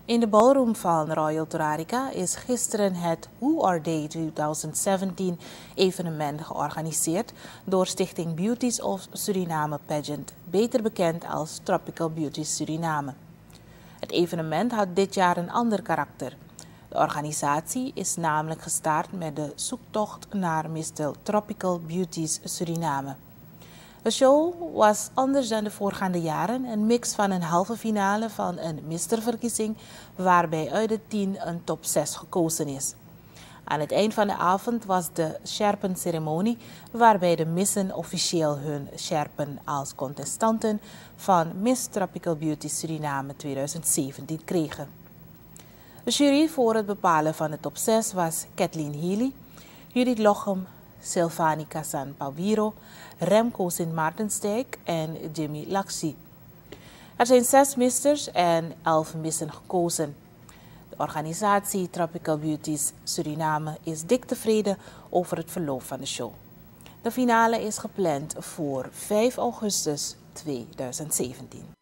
In de ballroom van Royal Torarica is gisteren het Who Are They 2017 evenement georganiseerd door Stichting Beauties of Suriname Pageant, beter bekend als Tropical Beauties Suriname. Het evenement had dit jaar een ander karakter. De organisatie is namelijk gestart met de zoektocht naar Mr. Tropical Beauties Suriname. De show was anders dan de voorgaande jaren een mix van een halve finale van een misterverkiezing waarbij uit de 10 een top 6 gekozen is. Aan het eind van de avond was de Sherpen-ceremonie waarbij de missen officieel hun Sherpen als contestanten van Miss Tropical Beauty Suriname 2017 kregen. De jury voor het bepalen van de top 6 was Kathleen Healy, Judith Lochem, Silvani Kasan Pawiro, Remco Sint-Maartensdijk en Jimmy Laxi. Er zijn 6 misters en 11 missen gekozen. De organisatie Tropical Beauties Suriname is dik tevreden over het verloop van de show. De finale is gepland voor 5 augustus 2017.